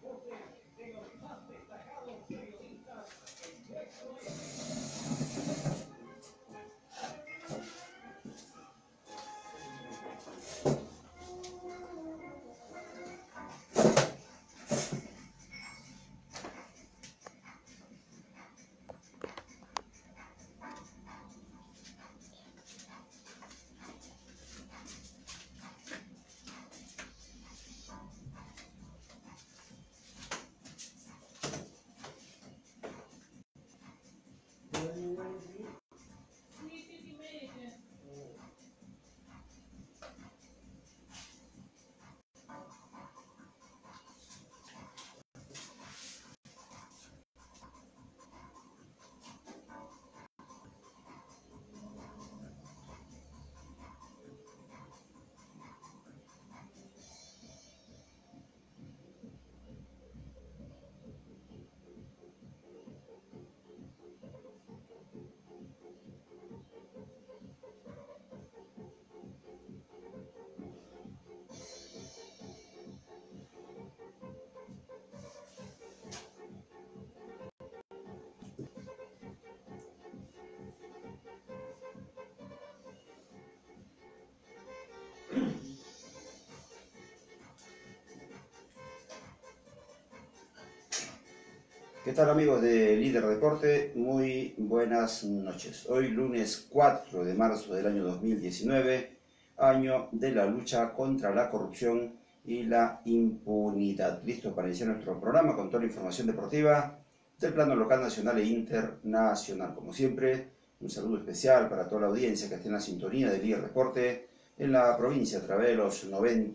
¿Qué tal amigos de Líder Deporte? Muy buenas noches. Hoy lunes 4 de marzo del año 2019, año de la lucha contra la corrupción y la impunidad. Listo para iniciar nuestro programa con toda la información deportiva del plano local, nacional e internacional. Como siempre, un saludo especial para toda la audiencia que esté en la sintonía de Líder Deporte en la provincia a través de los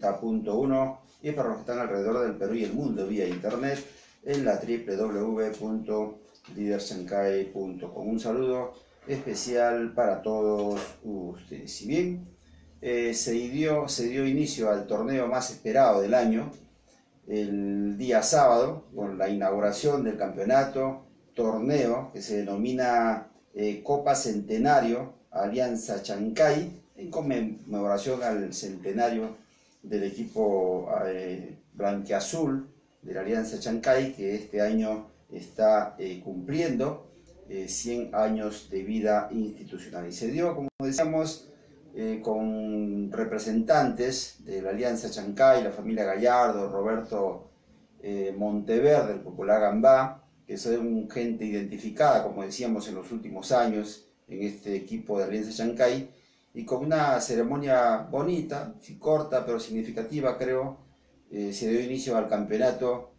90.1 y para los que están alrededor del Perú y el mundo vía internet en la www.liderchancay.com. Un saludo especial para todos ustedes. Si bien se dio inicio al torneo más esperado del año, el día sábado, con la inauguración del campeonato, torneo que se denomina Copa Centenario Alianza Chancay, en conmemoración al centenario del equipo blanquiazul de la Alianza Chancay, que este año está cumpliendo 100 años de vida institucional. Y se dio, como decíamos, con representantes de la Alianza Chancay, la familia Gallardo, Roberto Monteverde, el popular Gambá, que son gente identificada, como decíamos, en los últimos años en este equipo de Alianza Chancay, y con una ceremonia bonita, corta pero significativa, creo. Se dio inicio al campeonato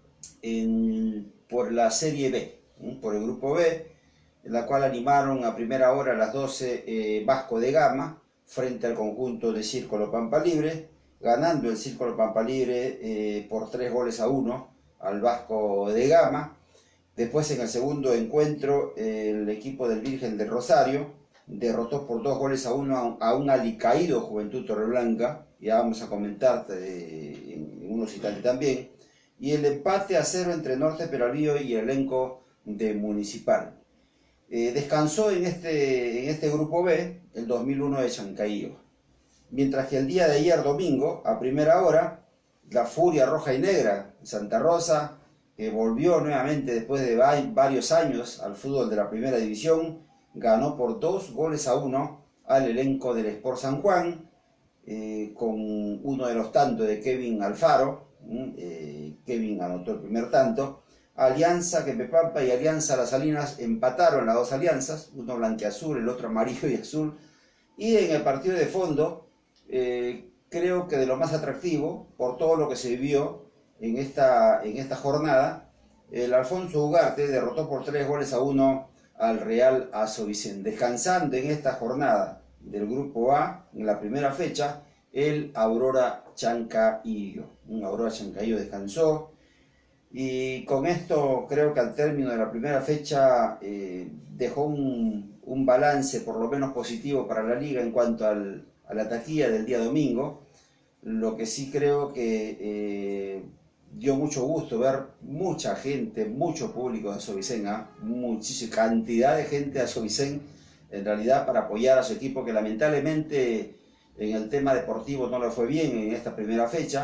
por la Serie B, por el Grupo B, en la cual animaron a primera hora a las 12 Vasco de Gama frente al conjunto de Círculo Pampa Libre, ganando el Círculo Pampa Libre por 3-1 al Vasco de Gama. Después, en el segundo encuentro, el equipo del Virgen del Rosario derrotó por 2-1 a un alicaído Juventud Torreblanca. Ya vamos a comentar en unos instantes también. Y el empate a 0 entre Norte Peralvillo y el elenco de Municipal. Descansó en este grupo B el 2001 de Chancaillo. Mientras que el día de ayer, domingo, a primera hora, la Furia Roja y Negra de Santa Rosa, que volvió nuevamente después de varios años al fútbol de la primera división, ganó por 2-1 al elenco del Sport San Juan, con uno de los tantos de Kevin Alfaro. Kevin anotó el primer tanto. Alianza Quepepampa y Alianza Las Salinas empataron las dos alianzas, uno blanquiazul, el otro amarillo y azul. Y en el partido de fondo, creo que de lo más atractivo, por todo lo que se vivió en esta jornada, el Alfonso Ugarte derrotó por 3-1 al Real Azovícen, descansando en esta jornada del Grupo A, en la primera fecha, el Aurora Chancaillo. Un Aurora Chancaillo descansó, y con esto creo que al término de la primera fecha dejó un balance por lo menos positivo para la liga en cuanto a la taquilla del día domingo. Lo que sí creo que dio mucho gusto ver mucha gente, mucho público de Azovícen, muchísima cantidad de gente de Azovícen, en realidad, para apoyar a su equipo, que lamentablemente en el tema deportivo no le fue bien en esta primera fecha.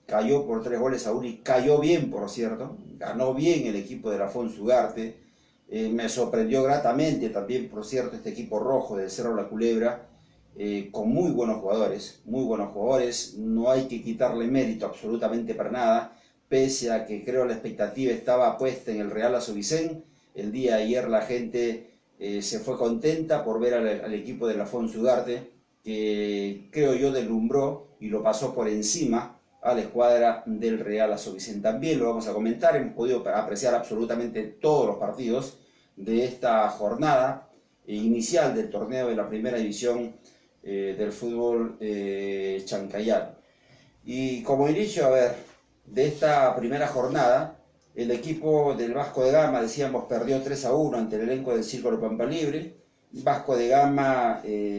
cayó por 3 goles a 1 y cayó bien, por cierto, ganó bien el equipo de la Ugarte. Me sorprendió gratamente también, por cierto, este equipo rojo del Cerro La Culebra, con muy buenos jugadores, no hay que quitarle mérito absolutamente para nada, pese a que creo la expectativa estaba puesta en el Real Azoguicén. El día de ayer la gente se fue contenta por ver al equipo de la Ugarte, que creo yo deslumbró y lo pasó por encima a la escuadra del Real Azoguicén. También lo vamos a comentar, hemos podido apreciar absolutamente todos los partidos de esta jornada inicial del torneo de la primera división del fútbol chancayano. Y como inicio, a ver, de esta primera jornada, el equipo del Vasco de Gama, decíamos, perdió 3-1 ante el elenco del Círculo Pampa Libre. Vasco de Gama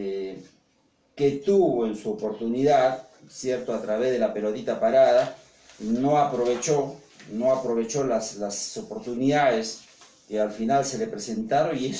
que tuvo en su oportunidad, ¿cierto?, a través de la pelotita parada, no aprovechó las oportunidades que al final se le presentaron, y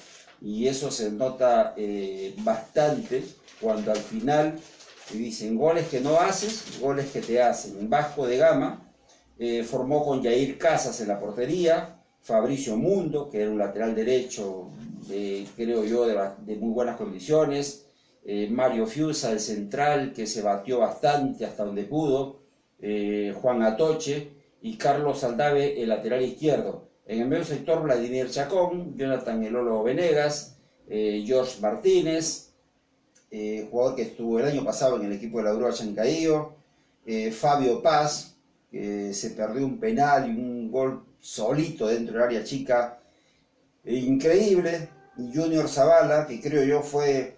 eso se nota bastante cuando al final dicen goles que no haces, goles que te hacen. Vasco de Gama formó con Yair Casas en la portería, Fabricio Mundo, que era un lateral derecho, creo yo, de muy buenas condiciones, Mario Fiusa, el central, que se batió bastante hasta donde pudo, Juan Atoche y Carlos Aldave, el lateral izquierdo. En el medio sector, Vladimir Chacón, Jonathan Elolo Venegas, George Martínez, jugador que estuvo el año pasado en el equipo de la Grúa Chancaío, Fabio Paz, que se perdió un penal y un gol solito dentro del área chica, increíble, Junior Zavala, que creo yo fue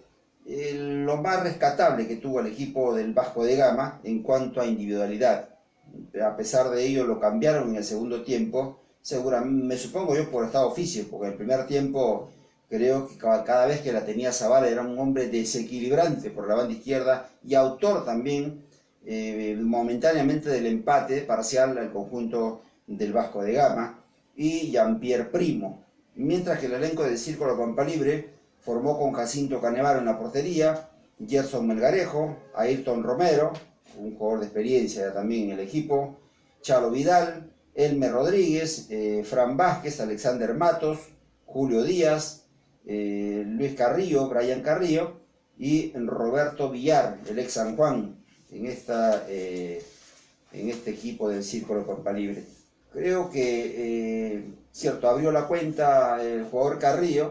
lo más rescatable que tuvo el equipo del Vasco de Gama en cuanto a individualidad. A pesar de ello lo cambiaron en el segundo tiempo, seguramente, me supongo yo, por estado físico, porque el primer tiempo creo que cada vez que la tenía Zavala era un hombre desequilibrante por la banda izquierda y autor también momentáneamente del empate parcial al conjunto del Vasco de Gama, y Jean-Pierre Primo, mientras que el elenco del Círculo Pampa Libre formó con Jacinto Canevaro en la portería, Gerson Melgarejo, Ayrton Romero, un jugador de experiencia también en el equipo, Chalo Vidal, Elmer Rodríguez, Fran Vázquez, Alexander Matos, Julio Díaz, Luis Carrillo, Brian Carrillo y Roberto Villar, el ex San Juan, en este equipo del Círculo Pampa Libre. Creo que, cierto, abrió la cuenta el jugador Carrillo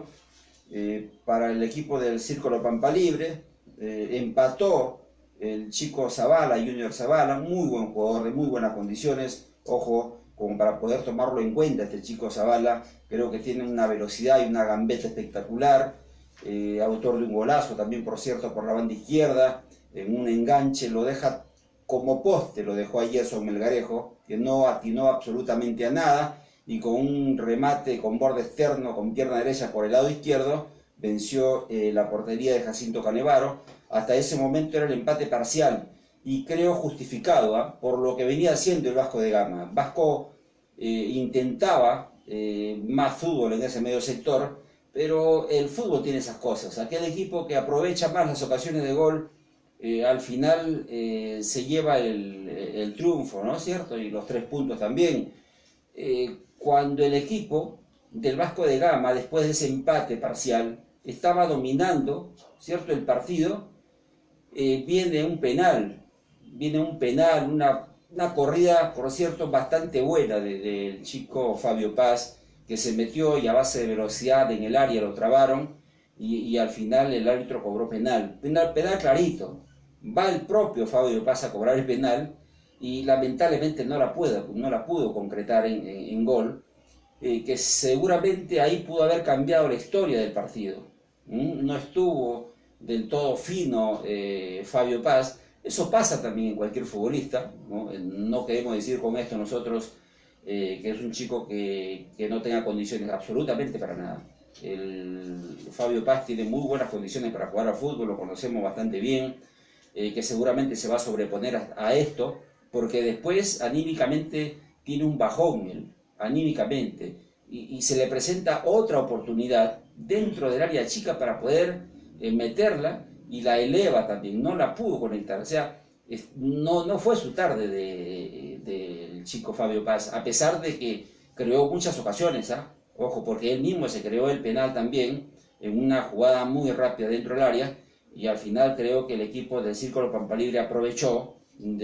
para el equipo del Círculo Pampa Libre, empató el chico Zavala, Junior Zavala, muy buen jugador, de muy buenas condiciones, ojo, como para poder tomarlo en cuenta este chico Zavala, creo que tiene una velocidad y una gambeta espectacular, autor de un golazo también, por cierto, por la banda izquierda, en un enganche lo deja como poste, lo dejó a Gerson Melgarejo, que no atinó absolutamente a nada, y con un remate con borde externo, con pierna derecha por el lado izquierdo, venció la portería de Jacinto Canevaro. Hasta ese momento era el empate parcial, y creo justificado, por lo que venía haciendo el Vasco de Gama. Vasco intentaba más fútbol en ese medio sector, pero el fútbol tiene esas cosas. Aquel equipo que aprovecha más las ocasiones de gol, al final se lleva el triunfo, ¿no es cierto? Y los 3 puntos también. Cuando el equipo del Vasco de Gama, después de ese empate parcial, estaba dominando, ¿cierto?, el partido, viene un penal, una corrida, por cierto, bastante buena del chico Fabio Paz, que se metió y a base de velocidad en el área lo trabaron, y al final el árbitro cobró penal clarito. Va el propio Fabio Paz a cobrar el penal y lamentablemente no la pudo concretar en gol, que seguramente ahí pudo haber cambiado la historia del partido. No estuvo del todo fino Fabio Paz. Eso pasa también en cualquier futbolista, ¿no? No queremos decir con esto nosotros que es un chico que no tenga condiciones absolutamente para nada. Fabio Paz tiene muy buenas condiciones para jugar al fútbol, lo conocemos bastante bien, que seguramente se va a sobreponer a esto, porque después anímicamente tiene un bajón él, anímicamente, y se le presenta otra oportunidad dentro del área chica para poder meterla, y la eleva también, no la pudo conectar. O sea, no fue su tarde del chico Fabio Paz, a pesar de que creó muchas ocasiones, ¿ah? Ojo, porque él mismo se creó el penal también, en una jugada muy rápida dentro del área, y al final creo que el equipo del Círculo Pampalibre aprovechó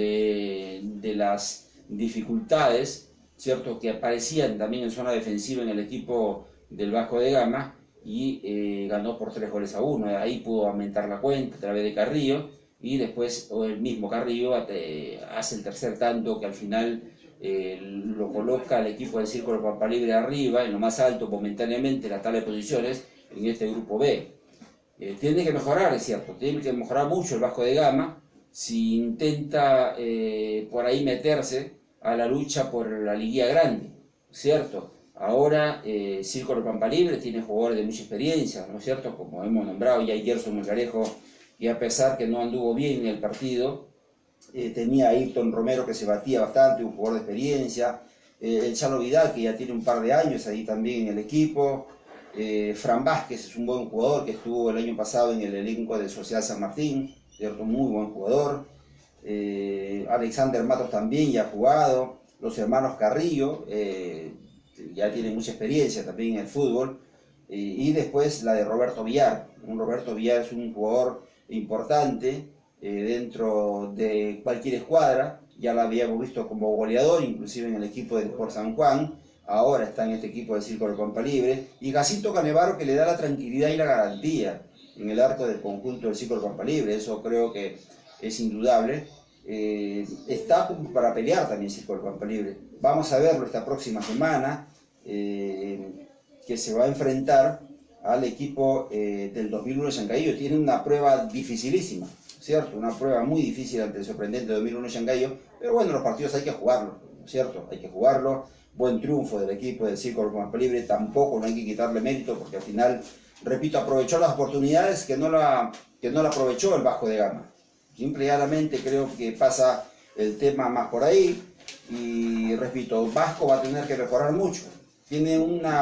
de las dificultades, ¿cierto?, que aparecían también en zona defensiva en el equipo del Vasco de Gama, y ganó por 3 goles a 1. Ahí pudo aumentar la cuenta a través de Carrillo, y después el mismo Carrillo hace el tercer tanto que al final lo coloca al equipo del Círculo Pampalibre arriba, en lo más alto momentáneamente en la tabla de posiciones, en este grupo B. Tiene que mejorar, es cierto, tiene que mejorar mucho el Vasco de Gama si intenta por ahí meterse a la lucha por la liguilla grande, ¿cierto? Ahora Círculo Pampalibre tiene jugadores de mucha experiencia, ¿no es cierto? Como hemos nombrado ya Gerson Melgarejo, y a pesar que no anduvo bien en el partido, tenía a Ayrton Romero, que se batía bastante, un jugador de experiencia, el Chalo Vidal, que ya tiene un par de años ahí también en el equipo, Fran Vázquez es un buen jugador que estuvo el año pasado en el elenco de Social San Martín, ¿cierto? Muy buen jugador. Alexander Matos también ya ha jugado, los hermanos Carrillo ya tienen mucha experiencia también en el fútbol, y después la de Roberto Villar. Roberto Villar es un jugador importante dentro de cualquier escuadra, ya lo habíamos visto como goleador, inclusive en el equipo del Sport San Juan, ahora está en este equipo del Círculo Pampalibre, y Jacinto Canevaro, que le da la tranquilidad y la garantía en el arco del conjunto del Círculo Pampalibre. Eso creo que es indudable. Está para pelear también el Círculo Pampalibre. Vamos a verlo esta próxima semana, que se va a enfrentar al equipo del 2001 Chancayo. Tiene una prueba dificilísima, ¿cierto? Una prueba muy difícil ante el sorprendente 2001 Chancayo, pero bueno, los partidos hay que jugarlos, ¿cierto? Hay que jugarlo. Buen triunfo del equipo del Círculo Pampalibre, tampoco no hay que quitarle mérito, porque al final, repito, aprovechó las oportunidades que no la aprovechó el Vasco de Gama. Simplemente creo que pasa el tema más por ahí, y repito, Vasco va a tener que mejorar mucho. Tiene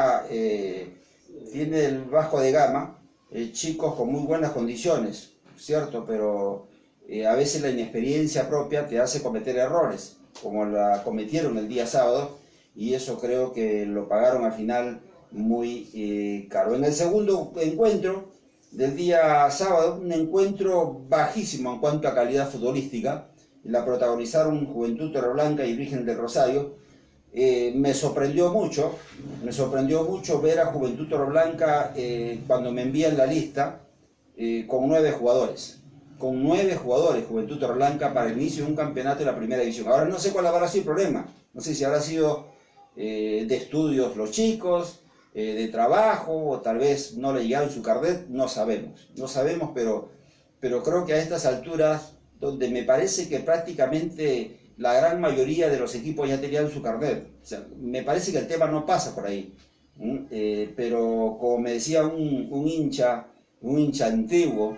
el Vasco de Gama chicos con muy buenas condiciones, ¿cierto? Pero a veces la inexperiencia propia te hace cometer errores, como la cometieron el día sábado, y eso creo que lo pagaron al final muy caro. En el segundo encuentro del día sábado, un encuentro bajísimo en cuanto a calidad futbolística, la protagonizaron Juventud Torreblanca y Virgen del Rosario. Me sorprendió mucho ver a Juventud Torreblanca cuando me envían la lista con 9 jugadores. Con 9 jugadores Juventud Torreblanca para el inicio de un campeonato de la primera división. Ahora no sé cuál habrá sido el problema. No sé si habrá sido de estudios los chicos, de trabajo, o tal vez no le llegaron su carnet, no sabemos, pero creo que a estas alturas, donde me parece que prácticamente la gran mayoría de los equipos ya tenían su carnet, o sea, me parece que el tema no pasa por ahí, pero como me decía un hincha antiguo,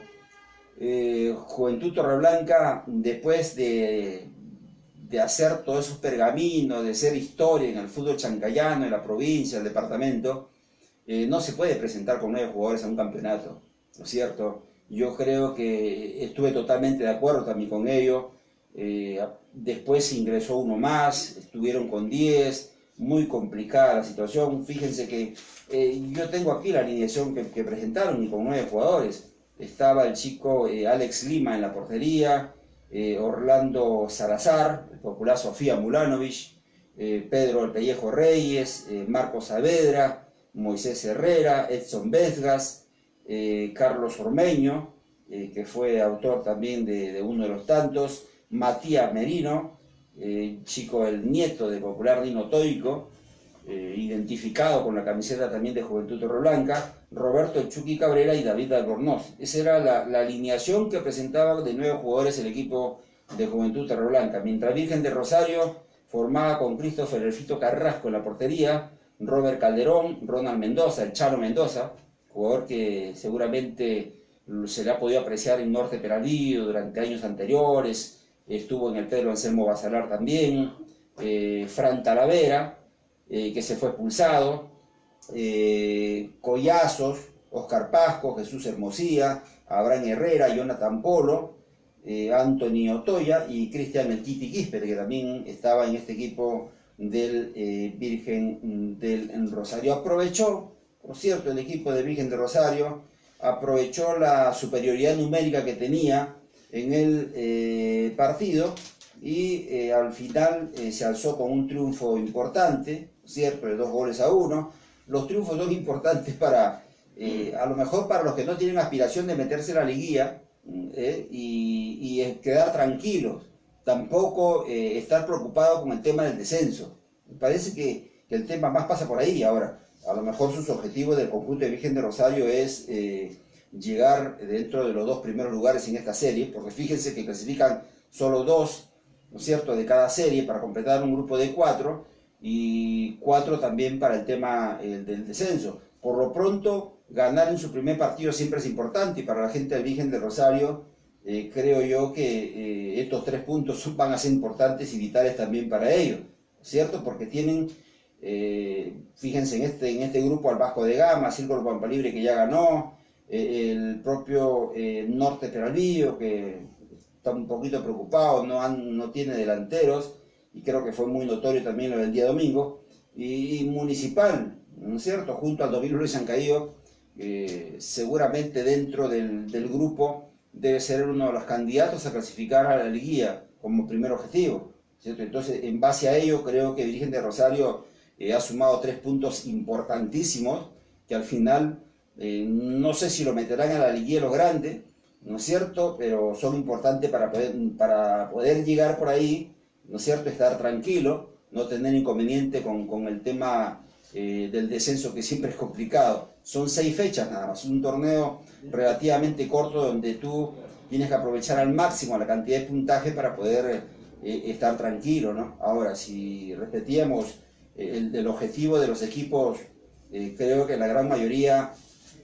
Juventud Torreblanca, después de hacer todos esos pergaminos, de ser historia en el fútbol chancayano, en la provincia, el departamento, no se puede presentar con 9 jugadores a un campeonato, ¿no es cierto? Yo creo que estuve totalmente de acuerdo también con ello. Después ingresó uno más, estuvieron con 10, muy complicada la situación. Fíjense que yo tengo aquí la alineación que presentaron, y con 9 jugadores. Estaba el chico Alex Lima en la portería, Orlando Salazar, el popular Sofía Mulanovich, Pedro El Pellejo Reyes, Marcos Saavedra, Moisés Herrera, Edson Vesgas, Carlos Ormeño, que fue autor también de uno de los tantos, Matías Merino, chico, el nieto del popular Dino Toico, identificado con la camiseta también de Juventud Torreblanca, Roberto El Chucky Cabrera y David Albornoz. Esa era la alineación que presentaba de 9 jugadores el equipo de Juventud Torreblanca, mientras Virgen de Rosario formaba con Christopher El Fito Carrasco en la portería, Robert Calderón, Ronald Mendoza, el Charo Mendoza, jugador que seguramente se le ha podido apreciar en Norte Peralillo durante años anteriores, estuvo en el Pedro Anselmo Basalar también, Fran Talavera, que se fue expulsado, Collazos, Oscar Pasco, Jesús Hermosía, Abraham Herrera, Jonathan Polo, Anthony Otoya y Cristian El Titi Quispe, que también estaba en este equipo del Virgen del Rosario. Aprovechó, por cierto, el equipo de Virgen de Rosario, aprovechó la superioridad numérica que tenía en el partido y al final se alzó con un triunfo importante, ¿cierto?, de 2-1. Los triunfos son importantes para, a lo mejor para los que no tienen aspiración de meterse en la liguilla y quedar tranquilos, tampoco estar preocupados con el tema del descenso. Me parece que el tema más pasa por ahí. Ahora, a lo mejor sus objetivos del conjunto de Virgen de Rosario es llegar dentro de los 2 primeros lugares en esta serie, porque fíjense que clasifican solo 2, ¿no es cierto?, de cada serie para completar un grupo de 4 y 4 también para el tema del descenso. Por lo pronto, ganar en su primer partido siempre es importante y para la gente del Virgen de Rosario creo yo que estos 3 puntos van a ser importantes y vitales también para ellos, ¿cierto? Porque tienen, fíjense en este grupo al Vasco de Gama, Círculo Pampalibre que ya ganó, el propio Norte Peralvillo que está un poquito preocupado, no tiene delanteros y creo que fue muy notorio también lo del día domingo, y Municipal, ¿no es cierto?, junto al 2000 Luis Sancaillo, seguramente dentro del grupo debe ser uno de los candidatos a clasificar a la liguilla como primer objetivo, ¿cierto? Entonces, en base a ello, creo que Virgen de Rosario ha sumado 3 puntos importantísimos que al final no sé si lo meterán a la liguilla los grandes, ¿no es cierto?, pero son importantes para poder llegar por ahí, ¿no es cierto?, estar tranquilo, no tener inconveniente con el tema del descenso, que siempre es complicado. Son 6 fechas nada más, un torneo relativamente corto donde tú tienes que aprovechar al máximo la cantidad de puntaje para poder estar tranquilo, ¿no? Ahora, si repetíamos el objetivo de los equipos, creo que la gran mayoría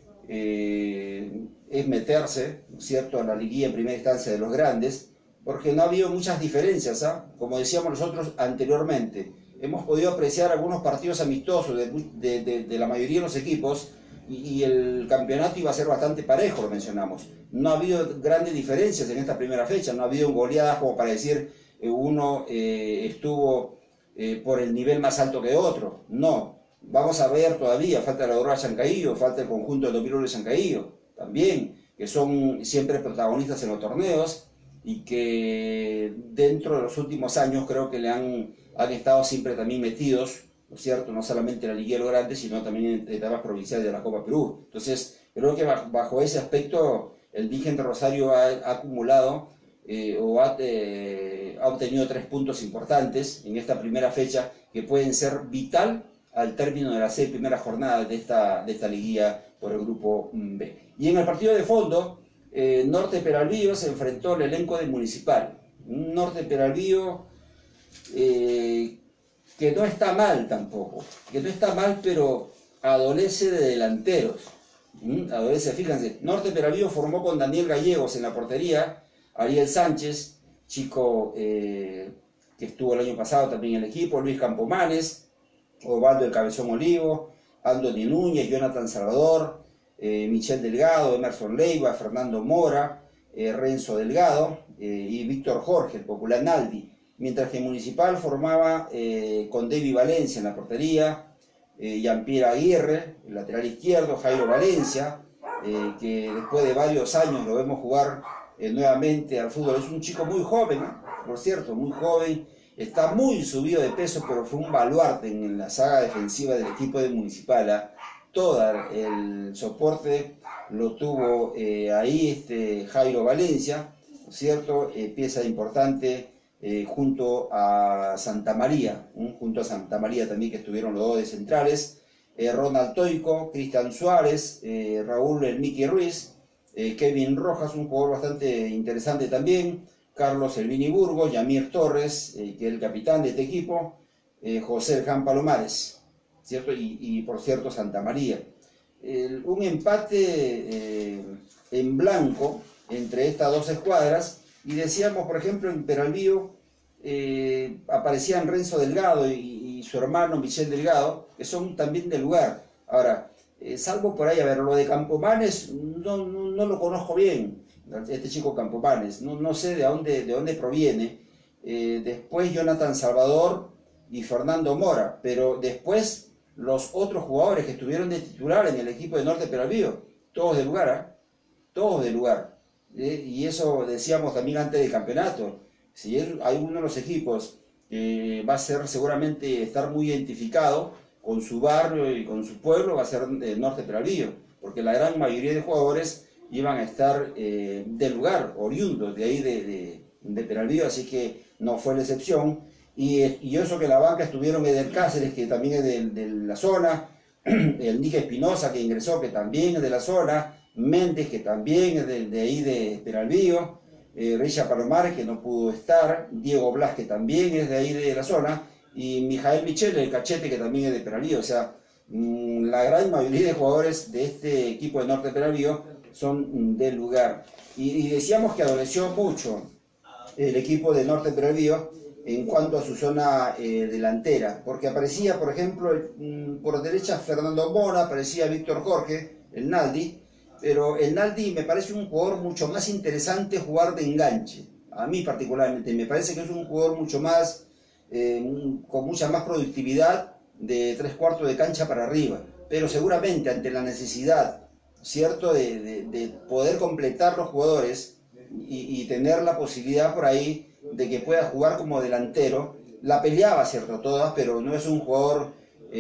es meterse, ¿no es cierto?, a la liguilla en primera instancia de los grandes, porque no ha habido muchas diferencias, ¿ah? Como decíamos nosotros anteriormente, hemos podido apreciar algunos partidos amistosos de la mayoría de los equipos y el campeonato iba a ser bastante parejo, lo mencionamos. No ha habido grandes diferencias en esta primera fecha, no ha habido goleadas como para decir uno estuvo por el nivel más alto que otro, no. Vamos a ver todavía, falta la Aurora Chancaillo, falta el conjunto de 2000 de Chancaillo, también, que son siempre protagonistas en los torneos y que dentro de los últimos años creo que le han estado siempre también metidos, ¿no es cierto?, no solamente en la Liguilla de los Grandes, sino también en etapas provinciales de la Copa Perú. Entonces, creo que bajo ese aspecto el Virgen de Rosario ha acumulado o ha obtenido 3 puntos importantes en esta primera fecha que pueden ser vital al término de las 6 primeras jornadas de esta liguilla por el grupo B. Y en el partido de fondo, Norte Peralvillo se enfrentó al elenco de Municipal. Un Norte Peralvillo que no está mal tampoco, que no está mal, pero adolece de delanteros. Adolece, fíjense, Norte Peralvillo formó con Daniel Gallegos en la portería, Ariel Sánchez, chico que estuvo el año pasado también en el equipo, Luis Campomanes, Osvaldo el Cabezón Olivo, Anthony Núñez, Jonathan Salvador, Michel Delgado, Emerson Leiva, Fernando Mora, Renzo Delgado y Víctor Jorge, el popular Naldi. Mientras que Municipal formaba con David Valencia en la portería, Jean-Pierre Aguirre, el lateral izquierdo, Jairo Valencia, que después de varios años lo vemos jugar nuevamente al fútbol. Es un chico muy joven, ¿eh? Por cierto, muy joven, está muy subido de peso, pero fue un baluarte en la saga defensiva del equipo de Municipal, ¿eh? Todo el soporte lo tuvo ahí Jairo Valencia, ¿no es cierto?, pieza importante junto a Santa María, también, que estuvieron los 2 de centrales, Ronald Toico, Cristian Suárez, Raúl El Miki Ruiz, Kevin Rojas, un jugador bastante interesante también, Carlos Elvini Burgos, Yamir Torres, que es el capitán de este equipo, José Jan Palomares, ¿cierto? Y por cierto Santa María. Un empate en blanco entre estas 2 escuadras, y decíamos, por ejemplo, en Peralvillo aparecían Renzo Delgado y su hermano Michel Delgado, que son también del lugar. Ahora, salvo por ahí, a ver, lo de Campomanes no lo conozco bien, este chico Campomanes, no sé de dónde proviene. Después Jonathan Salvador y Fernando Mora, pero después los otros jugadores que estuvieron de titular en el equipo de Norte Peralvillo, todos de lugar, ¿eh? Todos de lugar. Y eso decíamos también antes del campeonato. Si hay uno de los equipos que va a ser seguramente estar muy identificado con su barrio y con su pueblo, va a ser Norte Peralvillo, porque la gran mayoría de jugadores iban a estar del lugar, oriundos de ahí de Peralvillo, así que no fue la excepción. Y eso que la banca estuvieron Eder Cáceres, que también es de la zona, el Nique Espinosa, que ingresó, que también es de la zona, Méndez, que también es de ahí de Peralvillo, Recha Palomares, que no pudo estar, Diego Blas, que también es de ahí de la zona, y Mijael Michel, el Cachete, que también es de Peralvillo. O sea, la gran mayoría de jugadores de este equipo de Norte Peralvillo son del lugar. Y decíamos que adoleció mucho el equipo de Norte Peralvillo en cuanto a su zona delantera, porque aparecía, por ejemplo, por derecha Fernando Mora, aparecía Víctor Jorge, el Naldi, pero el Naldi me parece un jugador mucho más interesante jugar de enganche. A mí particularmente me parece que es un jugador mucho más, con mucha más productividad de 3/4 de cancha para arriba, pero seguramente ante la necesidad, ¿cierto?, de poder completar los jugadores y tener la posibilidad por ahí de que pueda jugar como delantero, la peleaba, ¿cierto?, todas, pero no es un jugador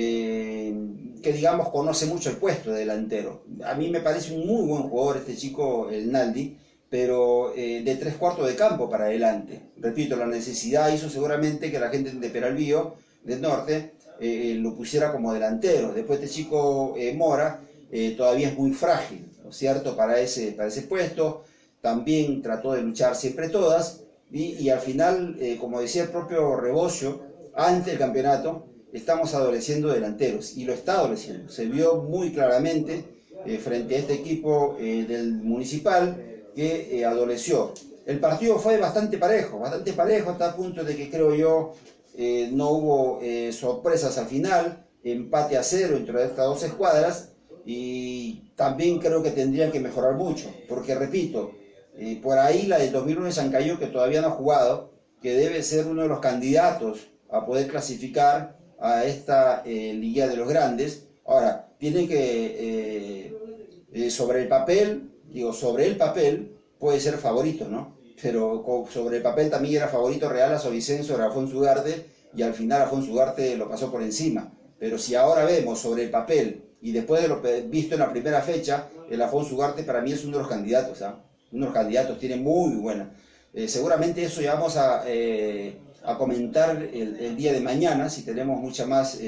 que digamos conoce mucho el puesto de delantero. A mí me parece un muy buen jugador este chico, el Naldi, pero de 3/4 de campo para adelante. Repito, la necesidad hizo seguramente que la gente de Peralvillo, del norte, lo pusiera como delantero. Después este chico Mora todavía es muy frágil, ¿no es cierto?, para ese puesto. También trató de luchar siempre todas, y al final, como decía el propio Rebocio, antes del campeonato, estamos adoleciendo delanteros, y lo está adoleciendo. Se vio muy claramente frente a este equipo del Municipal que adoleció. El partido fue bastante parejo, hasta el punto de que creo yo no hubo sorpresas al final, empate a 0 entre estas dos escuadras, y también creo que tendrían que mejorar mucho, porque repito, por ahí la del 2009 Sancayo, que todavía no ha jugado, que debe ser uno de los candidatos a poder clasificar a esta Liga de los Grandes. Ahora, tiene que, sobre el papel puede ser favorito, ¿no? Pero sobre el papel también era favorito Real Asovicencio, era Afonso Ugarte, y al final Afonso Ugarte lo pasó por encima. Pero si ahora vemos sobre el papel, y después de lo visto en la primera fecha, el Afonso Ugarte para mí es uno de los candidatos, ¿ah? Uno de los candidatos, tiene muy buena. Seguramente eso ya vamos a comentar el día de mañana, si tenemos mucho más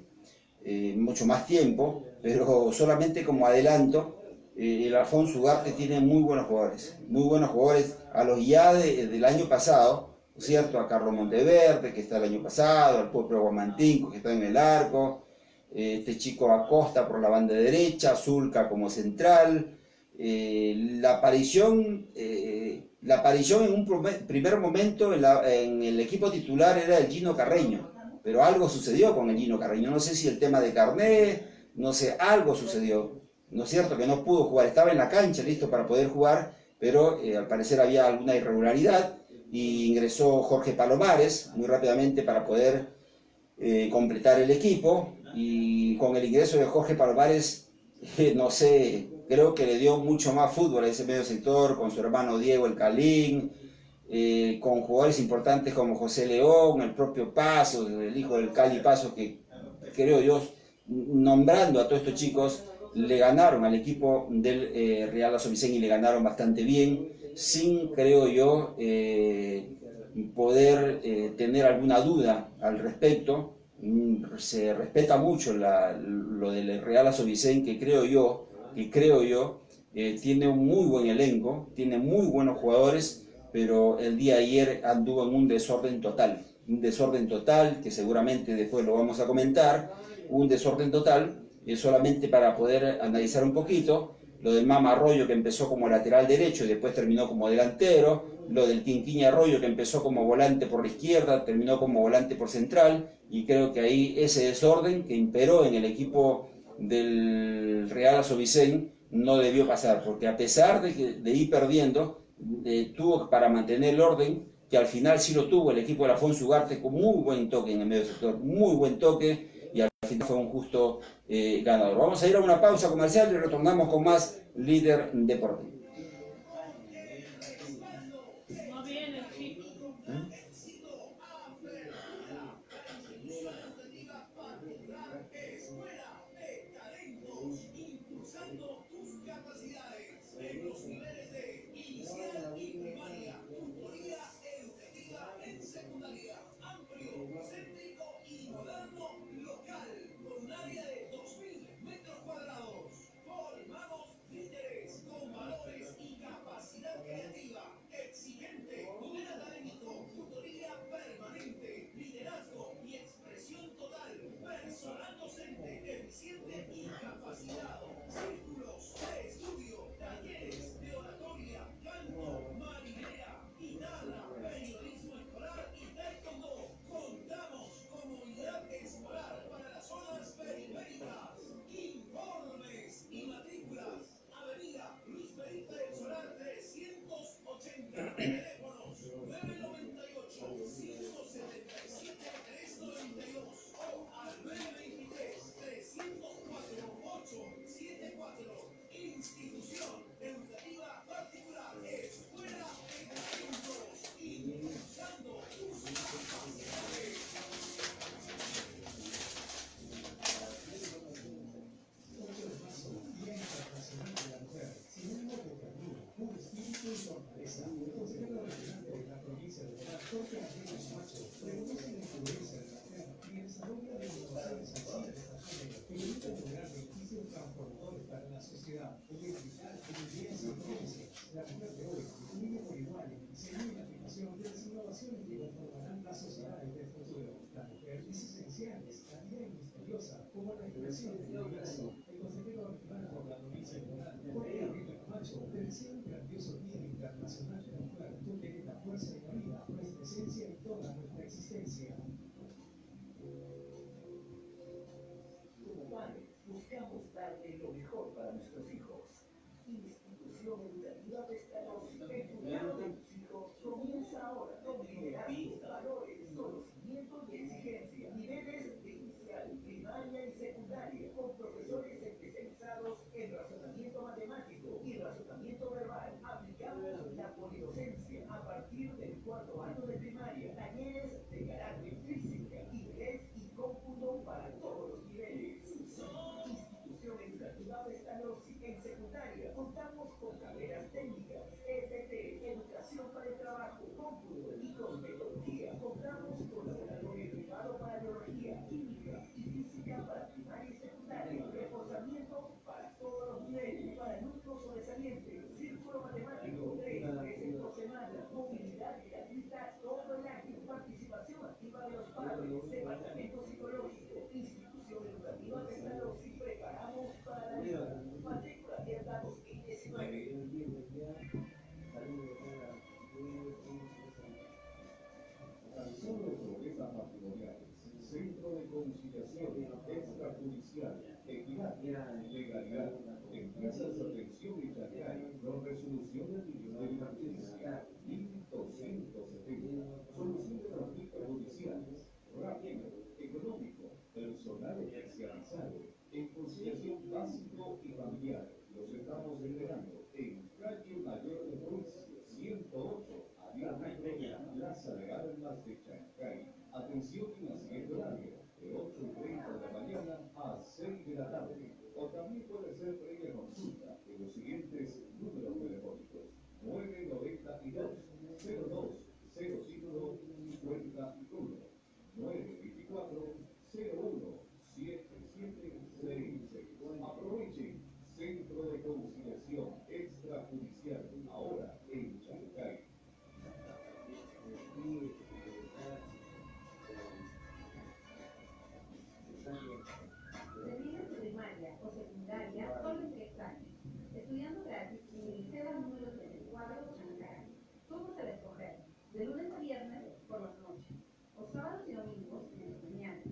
tiempo, pero solamente como adelanto, el Afonso Ugarte tiene muy buenos jugadores a los ya del año pasado, ¿cierto? A Carlos Monteverde, que está el año pasado, al propio Guamantinco, que está en el arco, este chico Acosta por la banda derecha, Zulca como central. La aparición en un primer momento en el equipo titular era el Gino Carreño, pero algo sucedió con el Gino Carreño. No sé si el tema de carnet, no sé, algo sucedió. ¿No es cierto? Que no pudo jugar, estaba en la cancha listo para poder jugar, pero al parecer había alguna irregularidad, y ingresó Jorge Palomares muy rápidamente para poder completar el equipo, y con el ingreso de Jorge Palomares, no sé, creo que le dio mucho más fútbol a ese medio sector, con su hermano Diego el Calín, con jugadores importantes como José León, el propio Paso, el hijo del Cali Paso, que creo yo, nombrando a todos estos chicos, le ganaron al equipo del Real Asovicense, y le ganaron bastante bien, sin, creo yo, poder tener alguna duda al respecto. Se respeta mucho lo del Real Asovicense, que creo yo, tiene un muy buen elenco, tiene muy buenos jugadores, pero el día de ayer anduvo en un desorden total, que seguramente después lo vamos a comentar, un desorden total. Solamente para poder analizar un poquito, lo del Mama Arroyo, que empezó como lateral derecho y después terminó como delantero, lo del Quinquiña Arroyo, que empezó como volante por la izquierda, terminó como volante por central, y creo que ahí ese desorden que imperó en el equipo del Real Asovicense no debió pasar, porque a pesar de ir perdiendo, tuvo para mantener el orden, que al final sí lo tuvo el equipo de Afonso Ugarte con muy buen toque en el medio sector, muy buen toque, y al final fue un justo ganador. Vamos a ir a una pausa comercial y retornamos con más Líder Deportivo.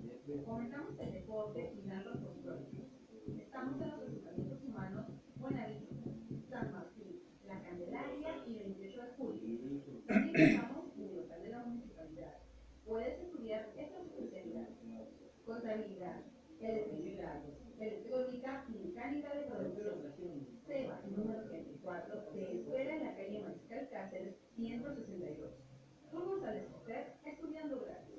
Fomentamos el deporte y las folclóricos. Estamos en los asentamientos humanos Buenavista comercial, electricidad, electrónica y mecánica de producción. Seba, número 34, te espera en la calle Mariscal Cáceres, 162. Turnos al escoger, estudiando gratis.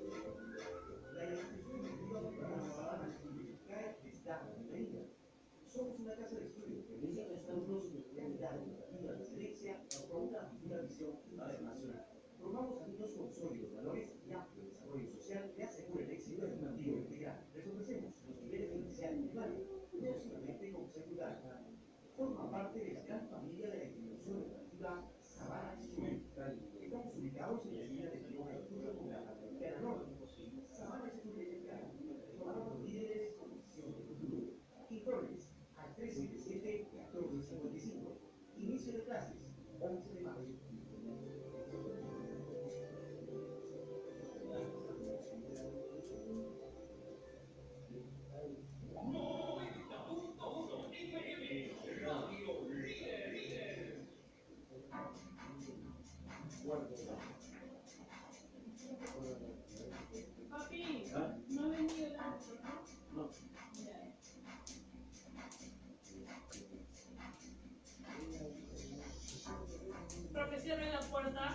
Somos una casa de estudio que brilla restauros de calidad educativa de excelencia con una futura visión internacional. Formamos alumnos con sólidos valores y amplio desarrollo social que asegura el éxito educativo integral. Les ofrecemos los niveles inicial y primario, no solamente como secundaria. Forma parte de la gran familia de la institución educativa Sabana Estudio. Estamos ubicados en la esquina de kilómetro con la Panamericana Norte. Sabana Estudio formamos líderes con visión de futuro. Informes al 377-1455. Inicio de clases, 11 de marzo. Papi, no ha venido el auto, ¿no? No. Profe, cierren la puerta.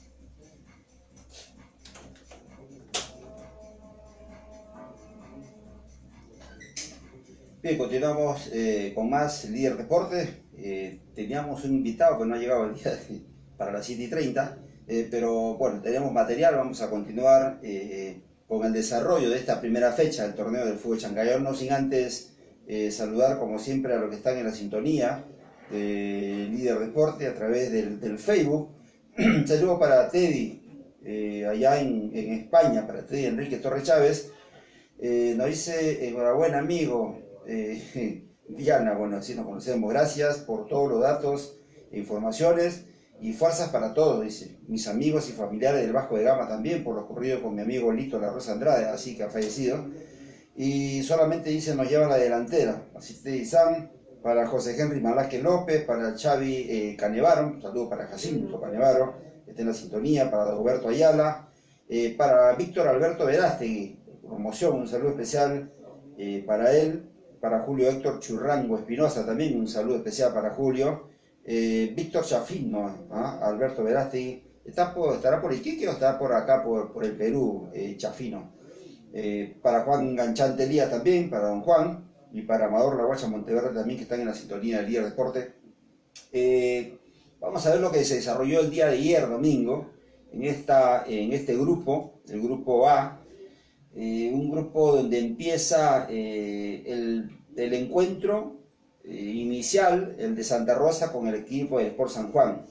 Bien, continuamos con más Líder Deporte. Teníamos un invitado que no ha llegado el día para las 7:30, pero bueno, tenemos material. Vamos a continuar con el desarrollo de esta primera fecha del torneo del fútbol chancayano, no sin antes saludar como siempre a los que están en la sintonía de Líder Deporte a través del Facebook. Un saludo para Teddy, allá en España, para Teddy Enrique Torres Chávez. Nos dice, enhorabuena amigo, Diana, bueno, así nos conocemos, gracias por todos los datos e informaciones y fuerzas para todos, dice, mis amigos y familiares del Vasco de Gama también, por lo ocurrido con mi amigo Lito La Rosa Andrade, así que ha fallecido, y solamente dice, nos lleva la delantera, así te dicen, para José Henry Malaque López, para Xavi Canevaro, un saludo para Jacinto Canevaro, que está en la sintonía, para Roberto Ayala, para Víctor Alberto Verástegui, promoción, un saludo especial para él, para Julio Héctor Churrango Espinosa también, un saludo especial para Julio, Víctor Chafino, Alberto Verástegui, ¿estará por Iquique o estará por acá, por el Perú, Chafino? Para Juan Ganchante Elías también, para don Juan, y para Amador La Guacha Monteverde también, que están en la sintonía del Líder Deporte. Vamos a ver lo que se desarrolló el día de ayer, domingo, en este grupo, el grupo A, un grupo donde empieza el encuentro inicial, el de Santa Rosa con el equipo del Sport San Juan.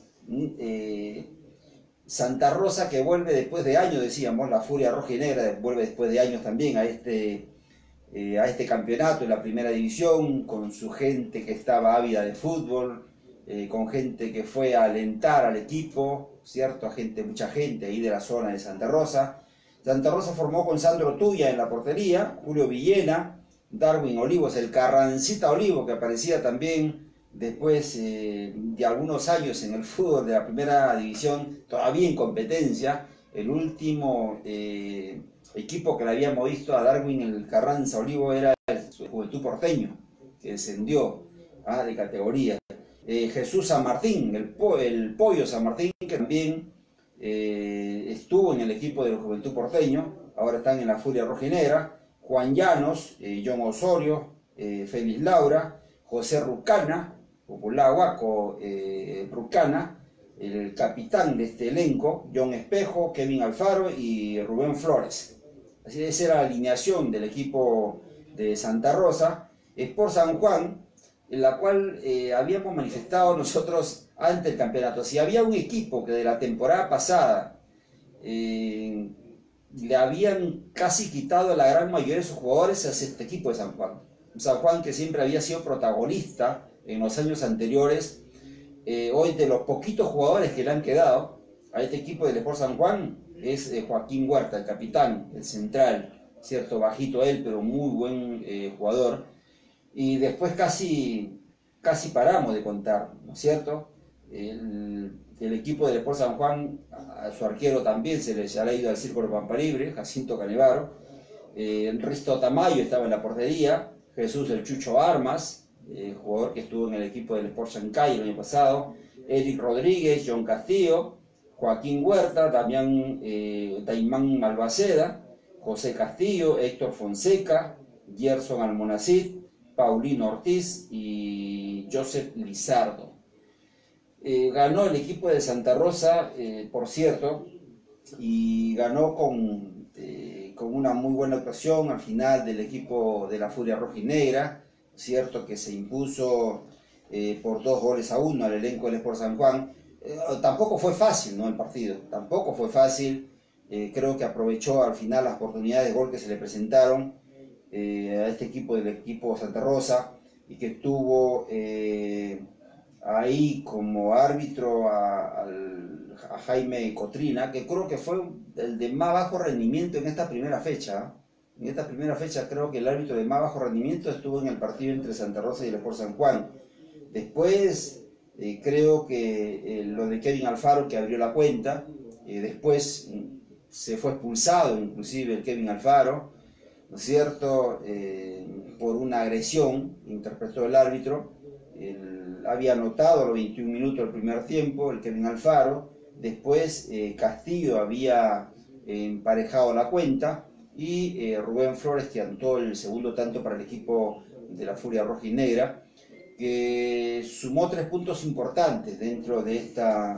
Santa Rosa que vuelve después de años, decíamos, la Furia Roja y Negra vuelve después de años también a este campeonato en la primera división, con su gente que estaba ávida de fútbol, con gente que fue a alentar al equipo, ¿cierto? Mucha gente ahí de la zona de Santa Rosa. Santa Rosa formó con Sandro Tuya en la portería, Julio Villena, Darwin Olivos, el Carrancita Olivo, que aparecía también después de algunos años en el fútbol de la primera división, todavía en competencia. El último equipo que le habíamos visto a Darwin, el Carranza Olivo, era el Juventud Porteño, que descendió de categoría. Jesús San Martín, el Pollo San Martín, que también estuvo en el equipo del Juventud Porteño, ahora están en la Furia Roja y Negra. Juan Llanos, John Osorio, Félix Laura, José Rucana, popular Huaco Rucana, el capitán de este elenco, John Espejo, Kevin Alfaro y Rubén Flores. Así que esa era la alineación del equipo de Santa Rosa. Sport San Juan, en la cual habíamos manifestado nosotros antes del campeonato, si había un equipo que de la temporada pasada le habían casi quitado la gran mayoría de sus jugadores, es este equipo de San Juan. San Juan, que siempre había sido protagonista en los años anteriores, hoy de los poquitos jugadores que le han quedado a este equipo del Sport San Juan es Joaquín Huerta, el capitán, el central, cierto, bajito él, pero muy buen jugador. Y después casi paramos de contar, ¿no es cierto? El equipo del Sport San Juan, a su arquero también se le ha ido al Círculo Pampa Libre, Jacinto Canevaro. Risto Tamayo estaba en la portería, Jesús el Chucho Armas, jugador que estuvo en el equipo del Sport Chancay el año pasado, Eric Rodríguez, John Castillo, Joaquín Huerta, Daimán Malvaceda, José Castillo, Héctor Fonseca, Gerson Almonacid, Paulino Ortiz y Joseph Lizardo. Ganó el equipo de Santa Rosa, por cierto, y ganó con una muy buena actuación al final del equipo de la Furia Rojinegra, cierto que se impuso por 2-1 al elenco del Sport San Juan. Tampoco fue fácil, ¿no? El partido, tampoco fue fácil. Creo que aprovechó al final las oportunidades de gol que se le presentaron a este equipo del equipo Santa Rosa, y que tuvo ahí como árbitro a Jaime Cotrina, que creo que fue el de más bajo rendimiento en esta primera fecha. En esta primera fecha creo que el árbitro de más bajo rendimiento estuvo en el partido entre Santa Rosa y el Sport San Juan. Después creo que lo de Kevin Alfaro, que abrió la cuenta, después se fue expulsado inclusive el Kevin Alfaro, ¿no es cierto? Por una agresión, interpretó el árbitro. Había anotado a los 21 minutos del primer tiempo el Kevin Alfaro. Después Castillo había emparejado la cuenta, y Rubén Flores, que anotó el segundo tanto para el equipo de la Furia Rojinegra, que sumó 3 puntos importantes dentro de esta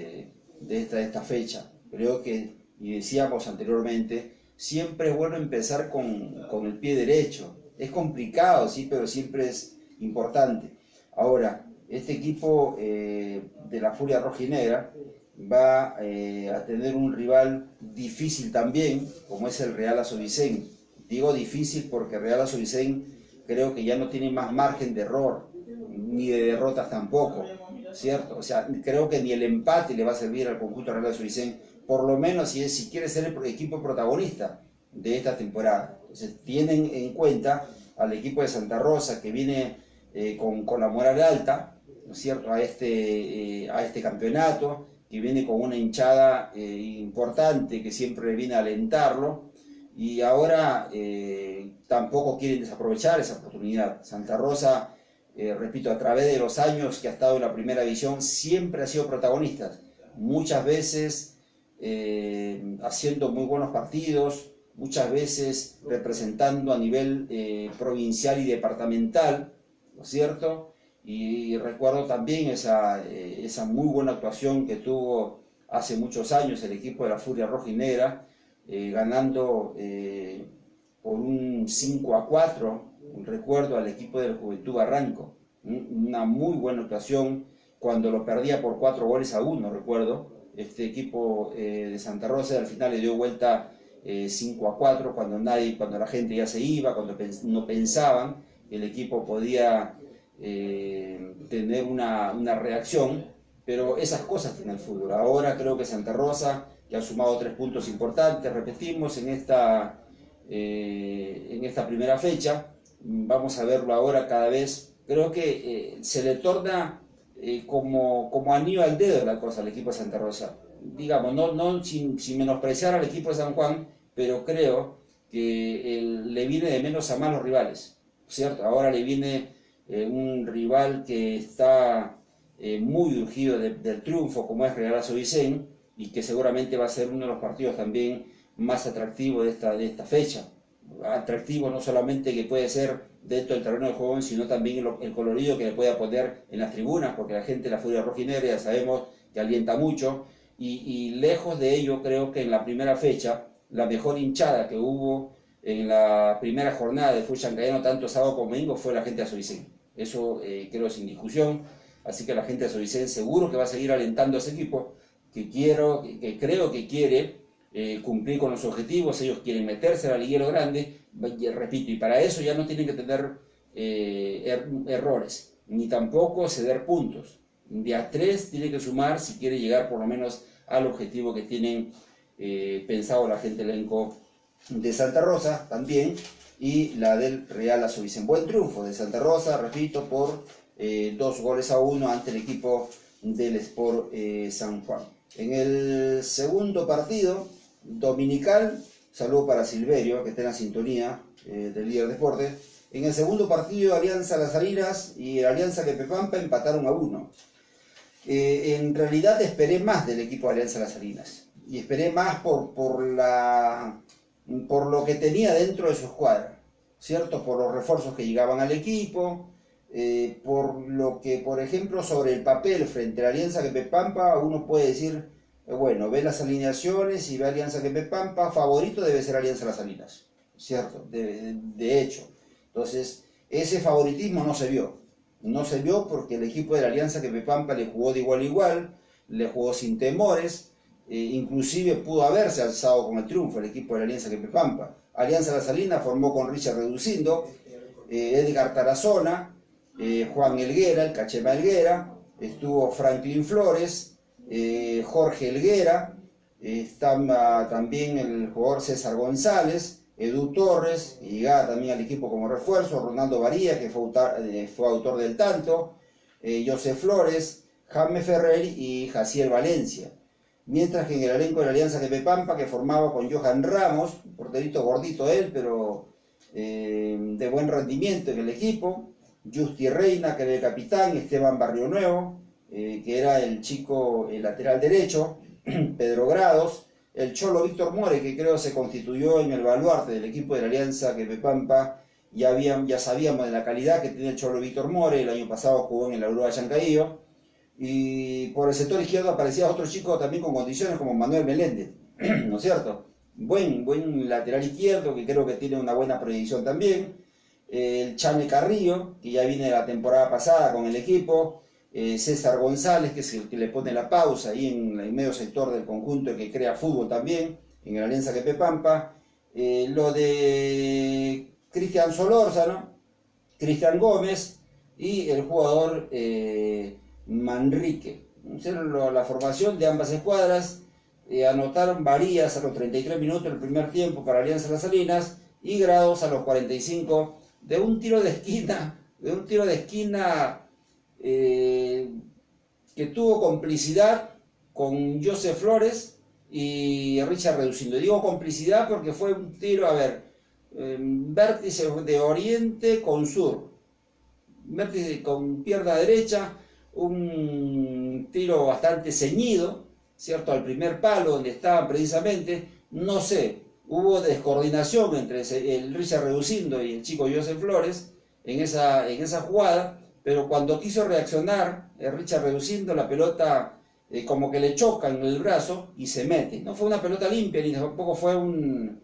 fecha. Creo que, y decíamos anteriormente, siempre es bueno empezar con el pie derecho. Es complicado, sí, pero siempre es importante. Ahora, este equipo de la Furia Rojinegra va a tener un rival difícil también, como es el Real Azoguicén. Digo difícil porque Real Azoguicén creo que ya no tiene más margen de error, ni de derrotas tampoco, ¿cierto? O sea, creo que ni el empate le va a servir al conjunto Real Azoguicén, por lo menos si quiere ser el equipo protagonista de esta temporada. Entonces, tienen en cuenta al equipo de Santa Rosa, que viene con la moral alta, ¿no es cierto?, a este campeonato, que viene con una hinchada importante que siempre viene a alentarlo, y ahora tampoco quieren desaprovechar esa oportunidad. Santa Rosa, repito, a través de los años que ha estado en la primera división, siempre ha sido protagonista, muchas veces haciendo muy buenos partidos, muchas veces representando a nivel provincial y departamental, ¿no es cierto? Y recuerdo también esa muy buena actuación que tuvo hace muchos años el equipo de la Furia Rojinegra, ganando por un 5-4, recuerdo, al equipo de la Juventud Barranco. Una muy buena actuación cuando lo perdía por 4-1, recuerdo. Este equipo de Santa Rosa al final le dio vuelta 5-4 cuando la gente ya se iba, cuando no pensaban que el equipo podía tener una reacción, pero esas cosas tiene el fútbol. Ahora creo que Santa Rosa, que ha sumado 3 puntos importantes, repetimos, en esta primera fecha, vamos a verlo ahora cada vez, creo que se le torna como anillo al dedo la cosa al equipo de Santa Rosa. Digamos, no sin menospreciar al equipo de San Juan, pero creo que le viene de menos a más los rivales, ¿cierto? Ahora le viene un rival que está muy urgido del triunfo, como es Real Azoguicén, y que seguramente va a ser uno de los partidos también más atractivos de esta fecha. Atractivo no solamente que puede ser dentro del terreno de juego, sino también el colorido que le pueda poner en las tribunas, porque la gente de la Furia Rojinegra ya sabemos que alienta mucho, y lejos de ello, creo que en la primera fecha, la mejor hinchada que hubo en la primera jornada de fútbol chancayano, tanto sábado como domingo, fue la gente de Azoguicén. Eso creo sin discusión. Así que la gente de Azoguicén seguro que va a seguir alentando a ese equipo, que creo que quiere cumplir con los objetivos. Ellos quieren meterse a la liguilla grande, repito, y para eso ya no tienen que tener errores, ni tampoco ceder puntos. De a 3 tiene que sumar si quiere llegar por lo menos al objetivo que tienen pensado la gente del elenco de Santa Rosa también, y la del Real Azoguicén. Buen triunfo de Santa Rosa, repito, por 2-1 ante el equipo del Sport San Juan. En el segundo partido dominical, Saludo para Silverio, que está en la sintonía del líder de deportes. En el segundo partido, Alianza Las Salinas y el Alianza Quepepampa empataron a 1. En realidad esperé más del equipo de Alianza Las Salinas. Y esperé más por lo que tenía dentro de su escuadra, ¿cierto? Por los refuerzos que llegaban al equipo, por lo que, por ejemplo, sobre el papel frente a la Alianza Quepepampa, uno puede decir, bueno, ve las alineaciones y ve Alianza Quepepampa, favorito debe ser Alianza Las Salinas, ¿cierto? De hecho. Entonces, ese favoritismo no se vio. No se vio porque el equipo de la Alianza Quepepampa le jugó de igual a igual, le jugó sin temores, inclusive pudo haberse alzado con el triunfo el equipo de la Alianza Quepepampa. Alianza Las Salinas formó con Richard Reducindo, Edgar Tarazona, Juan Helguera, el Cachema Helguera, estuvo Franklin Flores, Jorge Helguera, estaba también el jugador César González, Edu Torres, y llegaba también al equipo como refuerzo, Ronaldo Varía, que fue autor del tanto, José Flores, Jaime Ferrer y Jaciel Valencia. Mientras que en el elenco de la Alianza Quepepampa, que formaba con Johan Ramos, un porterito gordito él, pero de buen rendimiento en el equipo, Justi Reina, que era el capitán, Esteban Barrio Nuevo, que era el chico, el lateral derecho, Pedro Grados, el Cholo Víctor More, que creo se constituyó en el baluarte del equipo de la Alianza Quepepampa. Ya sabíamos de la calidad que tiene el Cholo Víctor More, el año pasado jugó en el Aurora Chancaillo. Y por el sector izquierdo aparecía otro chico también con condiciones como Manuel Meléndez, ¿no es cierto? Buen lateral izquierdo, que creo que tiene una buena proyección también. El Chane Carrillo, que ya viene de la temporada pasada con el equipo. César González, que es el que le pone la pausa ahí en el medio sector del conjunto que crea fútbol también, en la Alianza Quepepampa. Lo de Cristian Solórzano, Cristian Gómez y el jugador Manrique. La formación de ambas escuadras, anotaron Varías a los 33 minutos del primer tiempo para Alianza Las Salinas y Grados a los 45 de un tiro de esquina, que tuvo complicidad con José Flores y Richard Reducindo. Digo complicidad porque fue un tiro, vértice de oriente con sur, vértice con pierna derecha, un tiro bastante ceñido, ¿cierto? Al primer palo donde estaban precisamente, no sé, hubo descoordinación entre el Richard Reducindo y el chico José Flores en esa jugada, pero cuando quiso reaccionar el Richard Reducindo, la pelota como que le choca en el brazo y se mete. No fue una pelota limpia ni tampoco fue un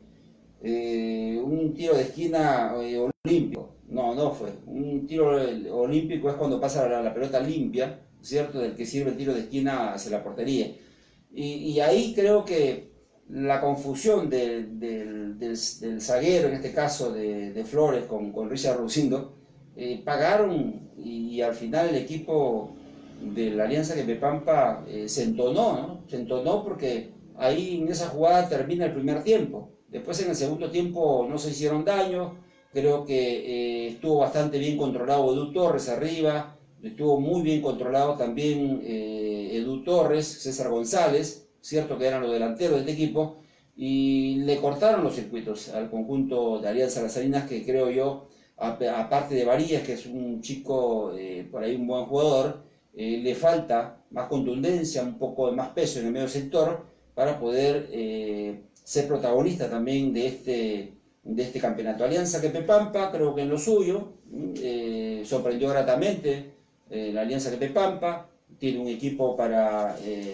tiro de esquina olímpico. No fue. Un tiro olímpico es cuando pasa la pelota limpia, ¿cierto? Del que sirve el tiro de esquina hacia la portería. Y ahí creo que la confusión del zaguero, en este caso de Flores con Richard Reducindo, pagaron y al final el equipo de la Alianza Quepepampa se entonó, ¿no? Se entonó porque ahí en esa jugada termina el primer tiempo. Después en el segundo tiempo no se hicieron daño, creo que estuvo bastante bien controlado Edu Torres arriba, estuvo muy bien controlado también Edu Torres, César González, cierto que eran los delanteros de este equipo, y le cortaron los circuitos al conjunto de Alianza Las Salinas, que creo yo, aparte de Varías, que es un chico, por ahí un buen jugador, le falta más contundencia, un poco de más peso en el medio sector para poder ser protagonista también de este campeonato. Alianza Quepepampa, creo que en lo suyo, sorprendió gratamente la Alianza Quepepampa, tiene un equipo para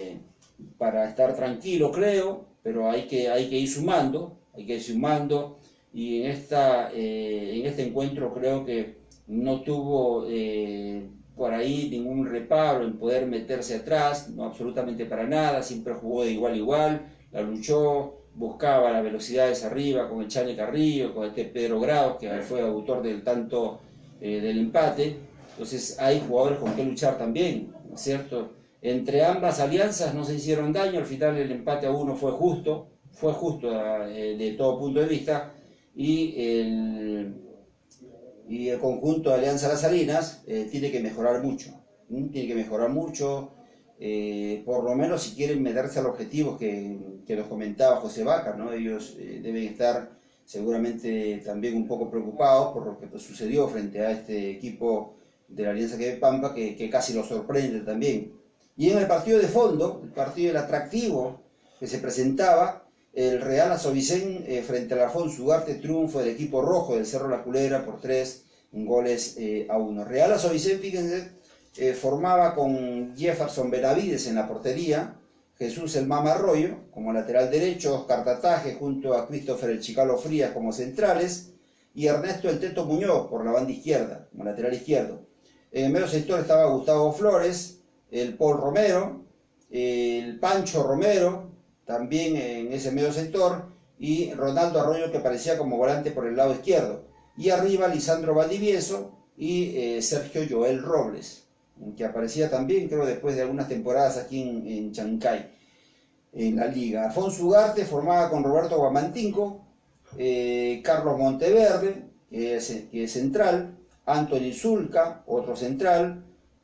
estar tranquilo, creo, pero hay que ir sumando, y en este encuentro creo que no tuvo por ahí ningún reparo en poder meterse atrás, no absolutamente para nada, siempre jugó de igual a igual, la luchó, buscaba las velocidades arriba con el Chane Carrillo, con este Pedro Grados, que fue autor del tanto del empate. Entonces hay jugadores con que luchar también, ¿no es cierto? Entre ambas alianzas no se hicieron daño, al final el empate a 1 fue justo de todo punto de vista, y el conjunto de Alianza Las Salinas tiene que mejorar mucho, por lo menos si quieren meterse al objetivo que nos comentaba José Vaca, ¿no? Ellos deben estar seguramente también un poco preocupados por lo que pues, sucedió frente a este equipo de la Alianza que Pampa, que casi los sorprende también. Y en el partido de fondo, el partido del atractivo que se presentaba, el Real Azovícen frente al Alfonso Ugarte, triunfo del equipo rojo del Cerro La Culebra por 3-1. Real Azovícen, fíjense, formaba con Jefferson Benavides en la portería, Jesús el Mama Arroyo como lateral derecho, Oscar Tataje junto a Christopher el Chicalo Frías como centrales y Ernesto el Teto Muñoz por la banda izquierda, como lateral izquierdo. En el medio sector estaba Gustavo Flores, el Paul Romero, el Pancho Romero, también en ese medio sector, y Ronaldo Arroyo que aparecía como volante por el lado izquierdo. Y arriba Lisandro Valdivieso y Sergio Joel Robles, que aparecía también, creo, después de algunas temporadas aquí en Chancay, en la liga. Alfonso Ugarte formaba con Roberto Guamantinco, Carlos Monteverde, que es central, Anthony Zulca, otro central,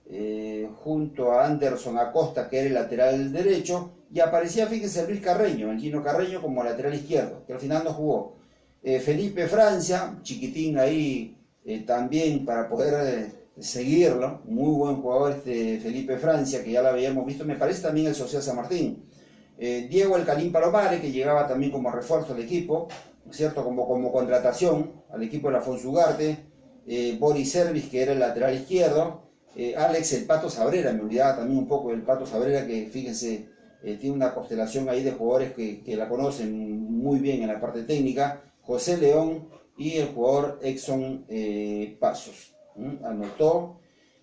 junto a Anderson Acosta, que era el lateral derecho, y aparecía, fíjense, Luis Carreño, el Gino Carreño como lateral izquierdo, que al final no jugó. Felipe Francia, chiquitín ahí también para poder seguirlo, muy buen jugador este Felipe Francia, que ya lo habíamos visto, me parece también el Social San Martín. Diego El Calín Palomares, que llegaba también como refuerzo al equipo, ¿cierto? Como contratación al equipo de Alfonso Ugarte. Boris Servis, que era el lateral izquierdo. Alex El Pato Sabrera, me olvidaba también un poco del Pato Sabrera, que fíjense, tiene una constelación ahí de jugadores que la conocen muy bien en la parte técnica. José León y el jugador Exxon Pasos. Anotó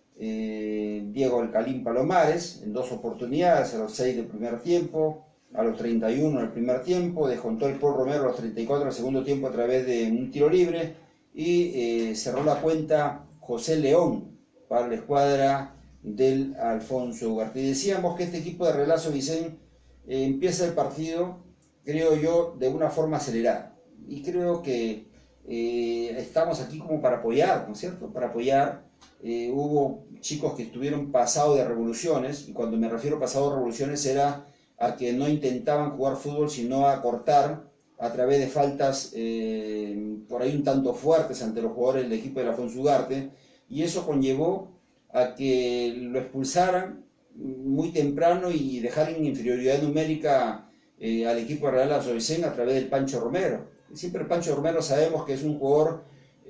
Diego El Calín Palomares en 2 oportunidades, a los 6 del primer tiempo, a los 31 del primer tiempo, descontó el Paul Romero a los 34 del segundo tiempo a través de un tiro libre y cerró la cuenta José León para la escuadra del Alfonso Ugarte. Y decíamos que este equipo de Real Azovícen empieza el partido, creo yo, de una forma acelerada. Y creo que estamos aquí como para apoyar, ¿no es cierto? Para apoyar. Hubo chicos que estuvieron pasados de revoluciones, y cuando me refiero a pasados de revoluciones era a que no intentaban jugar fútbol, sino a cortar a través de faltas por ahí un tanto fuertes ante los jugadores del equipo del Alfonso Ugarte, y eso conllevó a que lo expulsaran muy temprano y dejar en inferioridad numérica al equipo de Real Azovícen a través del Pancho Romero. Siempre el Pancho Romero sabemos que es un jugador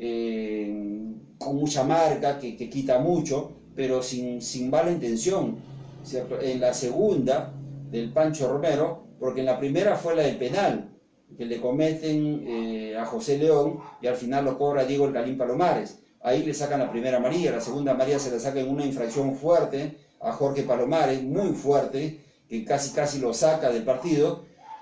con mucha marca, que quita mucho, pero sin mala intención, ¿cierto? En la segunda del Pancho Romero, porque en la primera fue la del penal, que le cometen a José León y al final lo cobra Diego El Calín Palomares. Ahí le sacan la primera amarilla, la segunda amarilla se la saca en una infracción fuerte a Jorge Palomares, muy fuerte, que casi lo saca del partido.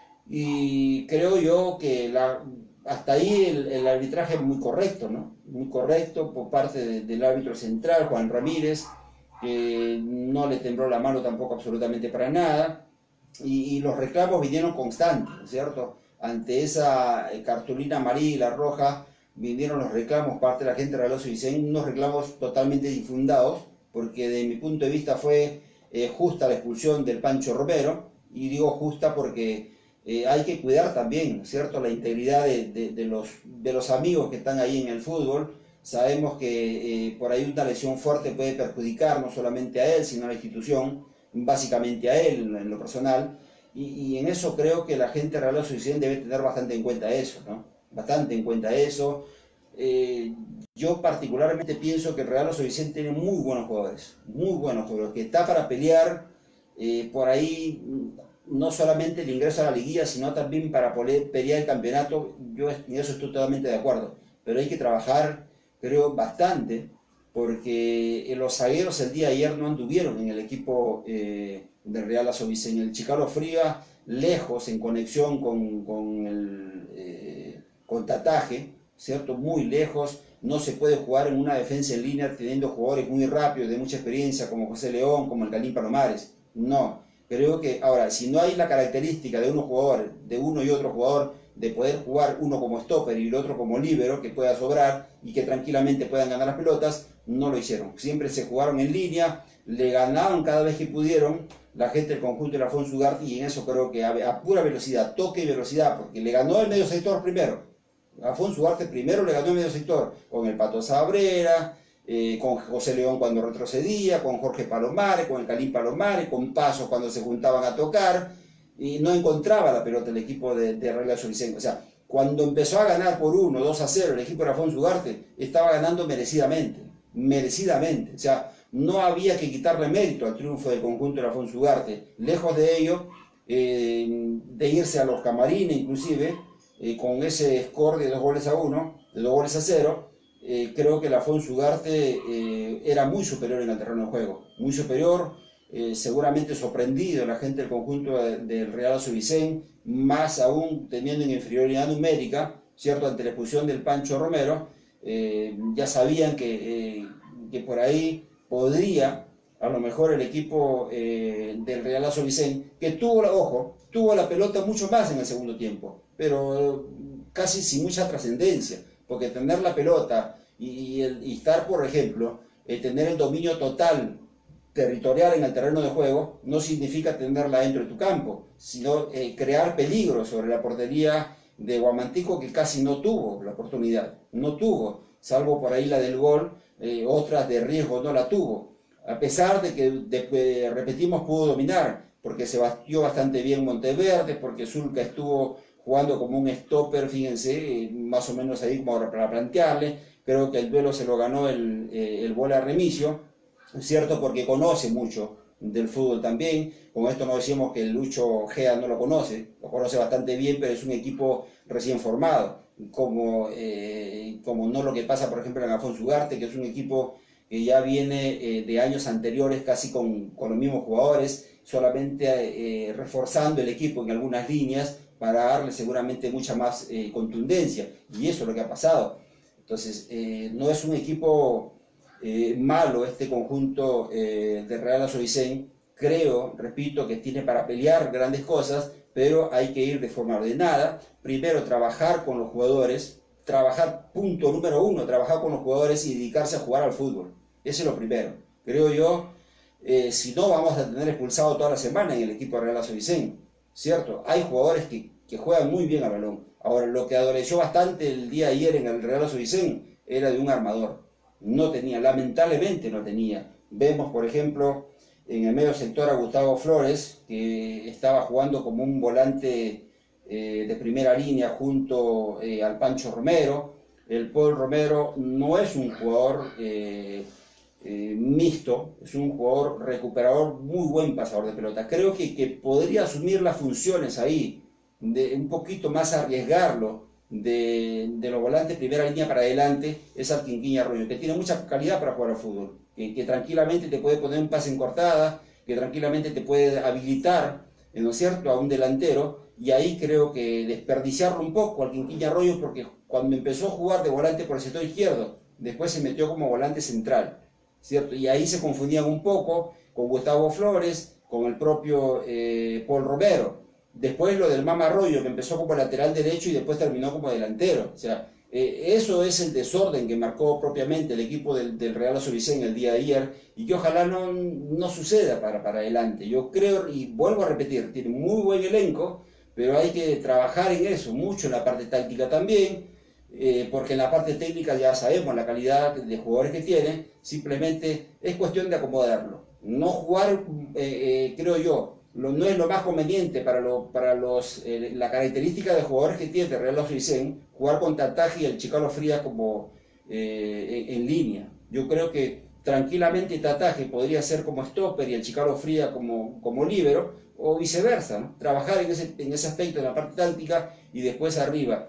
Y creo yo que hasta ahí el arbitraje es muy correcto, ¿no? Muy correcto por parte del árbitro central, Juan Ramírez, que no le tembló la mano tampoco absolutamente para nada, y los reclamos vinieron constantes, ¿cierto? Ante esa cartulina amarilla y la roja, vinieron los reclamos parte de la gente de Real Azovícen, unos reclamos totalmente infundados, porque de mi punto de vista fue justa la expulsión del Pancho Romero, y digo justa porque hay que cuidar también, ¿cierto?, la integridad de los amigos que están ahí en el fútbol. Sabemos que por ahí una lesión fuerte puede perjudicar no solamente a él, sino a la institución, básicamente a él en lo personal, y en eso creo que la gente de Real Azovícen debe tener bastante en cuenta eso, ¿no? Bastante en cuenta eso. Yo particularmente pienso que el Real Azovícen tiene muy buenos jugadores, que está para pelear por ahí, no solamente el ingreso a la liguilla, sino también para poder pelear el campeonato. Yo en eso estoy totalmente de acuerdo, pero hay que trabajar, creo, bastante, porque los zagueros el día de ayer no anduvieron en el equipo del Real Azovícen. El Chicalo Frías, lejos en conexión con Tataje, ¿cierto? Muy lejos. No se puede jugar en una defensa en línea teniendo jugadores muy rápidos, de mucha experiencia, como José León, como el Calín Palomares. No. Creo que, ahora, si no hay la característica de uno y otro jugador de poder jugar uno como stopper y el otro como líbero, que pueda sobrar y que tranquilamente puedan ganar las pelotas, no lo hicieron. Siempre se jugaron en línea, le ganaban cada vez que pudieron la gente del conjunto de Afonso Ugarte, y en eso creo que a pura velocidad, toque y velocidad, porque le ganó el medio sector primero. Afonso Ugarte primero le ganó el medio sector, con el Pato Sabrera, con José León cuando retrocedía, con Jorge Palomares, con el Calín Palomares, con Pasos cuando se juntaban a tocar, y no encontraba la pelota el equipo de Real Azovicense. O sea, cuando empezó a ganar por 1, 2-0 el equipo de Afonso Ugarte, estaba ganando merecidamente, merecidamente. O sea, no había que quitarle mérito al triunfo del conjunto de Afonso Ugarte. Lejos de ello, de irse a los camarines inclusive, con ese score de 2-1, de 2-0, creo que el Afonso Ugarte era muy superior en el terreno de juego, muy superior, seguramente sorprendido la gente del conjunto del Real Azovicense, más aún teniendo en inferioridad numérica, ¿cierto? Ante la expulsión del Pancho Romero, ya sabían que por ahí podría, a lo mejor el equipo del Real Azovicense, que tuvo la pelota mucho más en el segundo tiempo, pero casi sin mucha trascendencia, porque tener la pelota y estar, por ejemplo, tener el dominio total territorial en el terreno de juego, no significa tenerla dentro de tu campo, sino crear peligro sobre la portería de Huamantico, que casi no tuvo la oportunidad, no tuvo, salvo por ahí la del gol, otras de riesgo no la tuvo, a pesar de que, repetimos, pudo dominar, porque se batió bastante bien Monteverde, porque Zulca estuvo jugando como un stopper, fíjense, más o menos ahí como para plantearle. Creo que el duelo se lo ganó el Bola Remigio, ¿cierto? Porque conoce mucho del fútbol también. Con esto no decimos que el Lucho Gea no lo conoce bastante bien, pero es un equipo recién formado, como no lo que pasa, por ejemplo, en Afonso Ugarte, que es un equipo que ya viene de años anteriores casi con los mismos jugadores, solamente reforzando el equipo en algunas líneas para darle seguramente mucha más contundencia, y eso es lo que ha pasado. Entonces, no es un equipo malo este conjunto de Real Azovicense. Creo, repito, que tiene para pelear grandes cosas, pero hay que ir de forma ordenada. Primero, trabajar con los jugadores, punto número 1, trabajar con los jugadores y dedicarse a jugar al fútbol. Eso es lo primero. Creo yo, si no, vamos a tener expulsado toda la semana en el equipo de Real Azovicense, ¿cierto? Hay jugadores que juegan muy bien al balón. Ahora, lo que adoleció bastante el día de ayer en el Real Azovicense era de un armador. No tenía, lamentablemente no tenía. Vemos, por ejemplo, en el medio sector a Gustavo Flores, que estaba jugando como un volante de primera línea junto al Pancho Romero. El Paul Romero no es un jugador mixto, es un jugador recuperador, muy buen pasador de pelota. Creo que podría asumir las funciones ahí, de un poquito más arriesgarlo, de los volantes primera línea para adelante, es al Quinquín Arroyo, que tiene mucha calidad para jugar al fútbol, que tranquilamente te puede poner un pase en cortada, que tranquilamente te puede habilitar, ¿no es cierto?, a un delantero, y ahí creo que desperdiciarlo un poco al Quinquín Arroyo, porque cuando empezó a jugar de volante por el sector izquierdo, después se metió como volante central, ¿cierto? Y ahí se confundían un poco con Gustavo Flores, con el propio Paul Romero. Después lo del Mama Arroyo, que empezó como lateral derecho y después terminó como delantero. O sea, eso es el desorden que marcó propiamente el equipo del Real Azovicense el día de ayer, y que ojalá no suceda para adelante. Yo creo, y vuelvo a repetir, tiene muy buen elenco, pero hay que trabajar en eso, mucho en la parte táctica también, porque en la parte técnica ya sabemos la calidad de jugadores que tiene, simplemente es cuestión de acomodarlo. No jugar, creo yo, no es lo más conveniente para la característica de jugadores que tiene el Real Azovicense, jugar con Tataje y el Chicalo Frías como en línea. Yo creo que tranquilamente Tataje podría ser como stopper y el Chicalo Frías como líbero, o viceversa, ¿no? Trabajar en ese aspecto, en la parte táctica, y después arriba.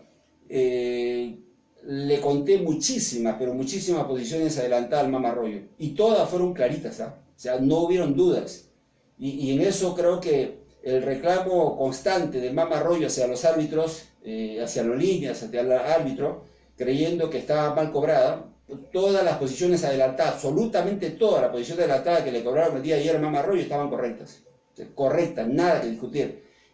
Le conté pero muchísimas posiciones adelantadas al Mama Arroyo, y todas fueron claritas, ¿eh? O sea, no hubieron dudas. Y en eso creo que el reclamo constante del Mama Arroyo hacia los árbitros, hacia los líneas, hacia el árbitro, creyendo que estaba mal cobrada, todas las posiciones adelantadas, absolutamente todas las posiciones adelantadas que le cobraron el día de ayer al Mama Arroyo estaban correctas. Correctas, nada que discutir.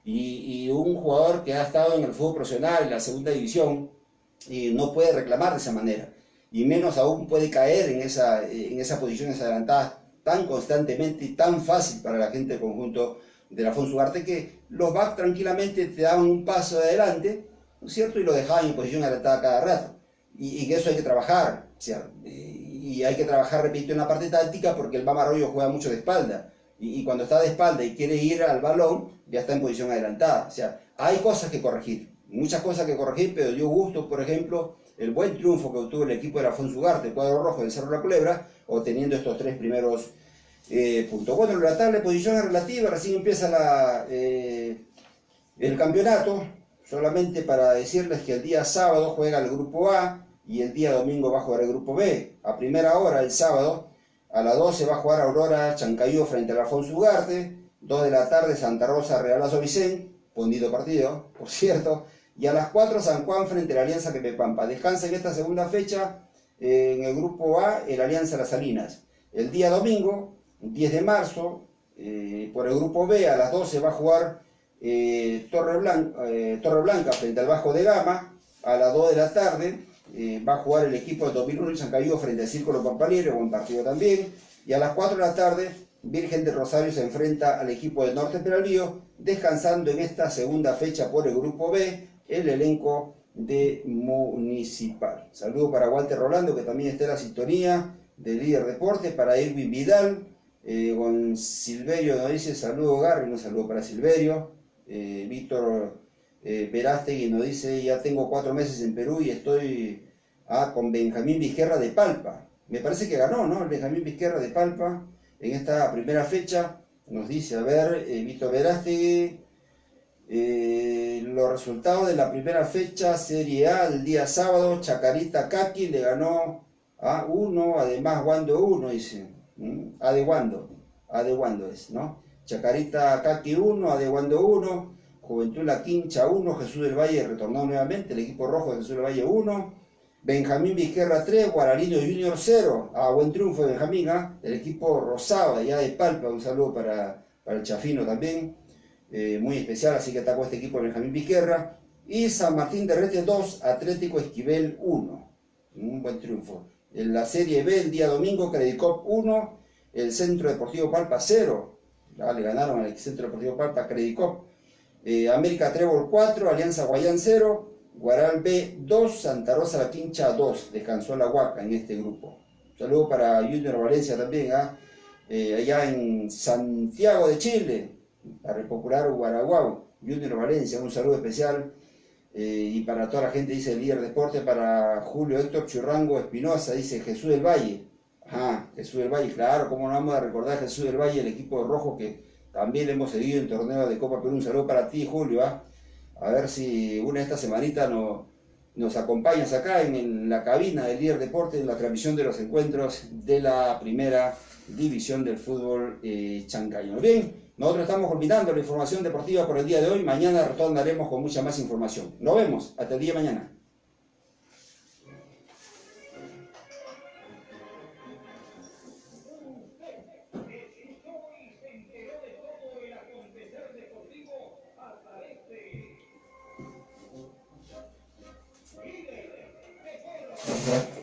y un jugador que ha estado en el fútbol profesional, en la segunda división, y no puede reclamar de esa manera, y menos aún puede caer en esa posiciones adelantadas tan constantemente y tan fácil para la gente del conjunto de Alfonso Ugarte, que los backs tranquilamente te daban un paso de adelante, ¿no es cierto? Y lo dejaban en posición adelantada cada rato. Y que eso hay que trabajar, o sea, y hay que trabajar, repito, en la parte táctica, porque el Bama Arroyo juega mucho de espalda. Y cuando está de espalda y quiere ir al balón, ya está en posición adelantada. O sea, hay cosas que corregir, muchas cosas que corregir, pero dio gusto, por ejemplo, el buen triunfo que obtuvo el equipo de Alfonso Ugarte, el cuadro rojo del Cerro La Culebra, obteniendo estos 3 primeros puntos. Bueno, la tabla de posiciones relativa, recién empieza el campeonato, solamente para decirles que el día sábado juega el grupo A y el día domingo va a jugar el grupo B. A primera hora, el sábado, a las 12 va a jugar Aurora Chancayó frente al Alfonso Ugarte, 2 de la tarde Santa Rosa Real Azo Vicente, bonito partido, por cierto, y a las 4 San Juan frente a la Alianza Quepepampa. Descansa en esta segunda fecha en el grupo A el Alianza Las Salinas. El día domingo, 10 de marzo, por el grupo B a las 12 va a jugar Torre Blanca frente al Vasco de Gama. A las 2 de la tarde va a jugar el equipo de 2001 y Chancayó frente al Círculo Pampaliere, buen partido también. Y a las 4 de la tarde Virgen de Rosario se enfrenta al equipo de Norte Peralvillo, descansando en esta segunda fecha por el grupo B el elenco de Municipal. Saludo para Walter Rolando, que también está en la sintonía de Líder Deporte, para Irving Vidal, con Silverio nos dice saludo Garry, un saludo para Silverio. Víctor Verástegui nos dice ya tengo 4 meses en Perú y estoy con Benjamín Vizquerra de Palpa. Me parece que ganó, ¿no? El Benjamín Vizquerra de Palpa en esta primera fecha. Nos dice, a ver, Víctor Verástegui, los resultados de la primera fecha, Serie A, el día sábado, Chacarita Caqui le ganó a 1, además Wando 1, dice. A de Wando es, ¿no? Chacarita Caqui 1, a de Wando 1, Juventud La Quincha 1, Jesús del Valle retornó nuevamente, el equipo rojo de Jesús del Valle 1, Benjamín Vizquerra 3, Guararino Junior 0, buen triunfo de Benjamín, el equipo rosado allá de Palpa, un saludo para el Chafino también, muy especial, así que atacó este equipo de Benjamín Vizquerra, y San Martín de Rete 2, Atlético Esquivel 1, un buen triunfo. En la Serie B, el día domingo, Credicop 1, el Centro Deportivo Palpa 0, le ganaron al Centro Deportivo Palpa Credicop, América Trébol 4, Alianza Guayán 0, Guaral B 2, Santa Rosa La Quincha 2, descansó la Huaca en este grupo. Saludo para Junior Valencia también, allá en Santiago de Chile, para el popular Guaraguao, Junior Valencia, un saludo especial. Y para toda la gente, dice el Líder Deporte, para Julio Héctor Churrango Espinosa, dice Jesús del Valle. Jesús del Valle, claro, cómo no vamos a recordar Jesús del Valle, el equipo rojo que también hemos seguido en torneo de Copa Perú. Un saludo para ti, Julio, a ver si una de estas semanitas nos acompañas acá en la cabina del Líder Deporte, en la transmisión de los encuentros de la primera división del fútbol chancaño. Bien, nosotros estamos culminando la información deportiva por el día de hoy. Mañana retornaremos con mucha más información. Nos vemos, hasta el día de mañana. Líder Deporte.